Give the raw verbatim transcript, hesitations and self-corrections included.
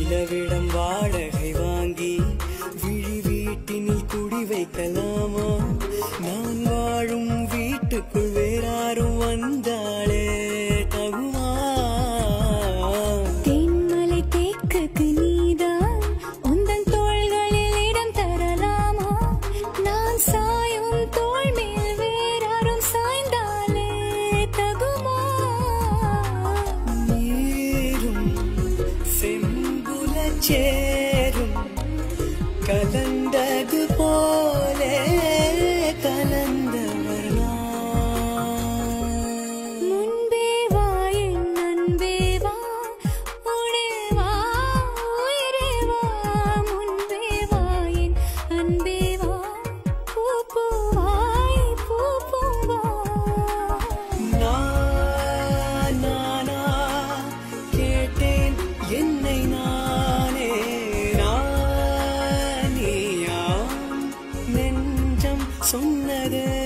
நிலவிடம் வாடகை வாங்கி விழி வீட்டினில் குடி வைக்கலாமா? நான் வாழும் வீட்டுக்குள் வேறாரும் வந்தாளே தகுமா? தென்மலை தேக்குக்கு நீதான் உந்தன் தோள்களில் இடம் தரலாமா? நான் சாயும் தோள் மேல் வேறாரும் சாய்ந்தாலே தகுமா? நீரும் செம்புல சேரும் கலந்தது போலே கலந்தவர் முன்பே வா என் அன்பே வா, உடே வா உயிரே வா. முன்பே வா என் அன்பே வா, பூ பூவாய் பூ பூவா. நான் நானா கேட்டேன் என்னை நானே, நான் நீயா நெஞ்சம் சொன்னது